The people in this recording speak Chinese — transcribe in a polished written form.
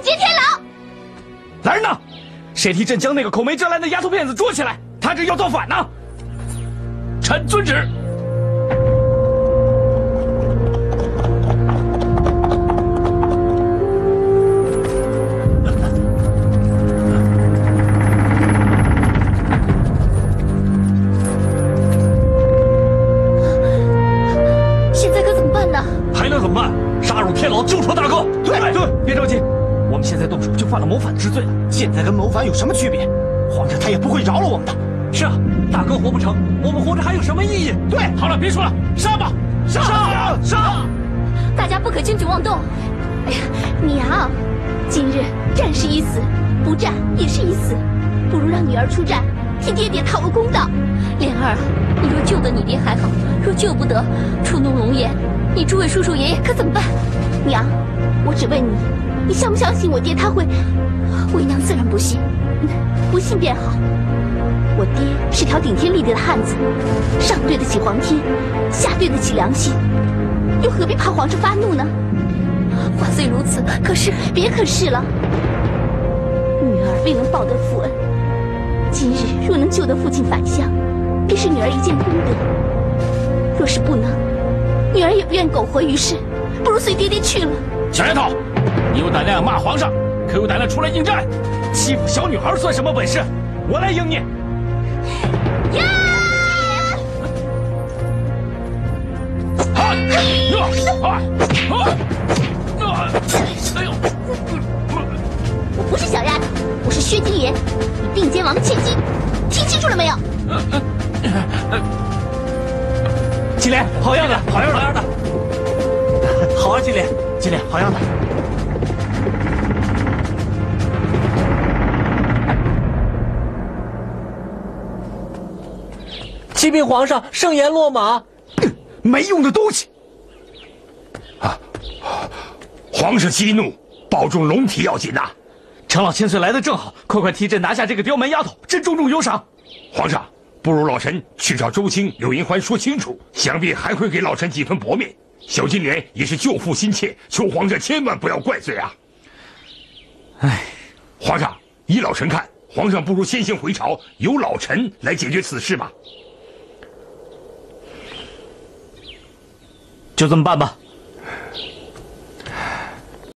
接天牢！ 来人呐！谁替朕将那个口没遮拦的丫头片子捉起来？他这要造反呢！臣遵旨。 现在可怎么办呢？ 还能怎么办？杀入天牢，救出大哥！对，别着急，我们现在动手就犯了谋反之罪了。 现在跟谋反有什么区别？皇上他也不会饶了我们的。 是啊，大哥活不成，我们活着还有什么意义？ 对， 好了，别说了，杀吧！杀！ 大家不可轻举妄动。哎呀，娘，今日战是一死，不战也是一死，不如让女儿出战，替爹爹讨个公道。莲儿，你若救得你爹还好，若救不得，触怒龙颜，你诸位叔叔爷爷可怎么办？娘，我只问你，你相不相信我爹他会？为娘自然不信，不信便好。我爹是条顶天立地的汉子，上对得起皇天，下对得起良心，又何必怕皇上发怒呢？话虽如此，可是别可是了。女儿未能报得父恩，今日若能救得父亲返乡，便是女儿一件功德。若是不能，女儿也不愿苟活于世，不如随爹爹去了。 小丫头，你有胆量骂皇上，可有胆量出来应战？欺负小女孩算什么本事？我来迎你！ 呀！我不是小丫头，我是薛金莲，你定监王的千金，听清楚了没有？ 金莲，好样的，好样的，好样的！ 好啊，金莲，金莲，好样的！ 启禀皇上，圣颜落马。 没用的东西！ 皇上息怒，保重龙体要紧呐！ 程老千岁来得正好，快替朕拿下这个刁蛮丫头，朕重重有赏。 皇上，不如老臣去找周青、柳银环说清楚，想必还会给老臣几分薄面。小金莲也是救父心切，求皇上千万不要怪罪啊！ 唉， 皇上，依老臣看，皇上不如先行回朝，由老臣来解决此事吧。 就这么办吧。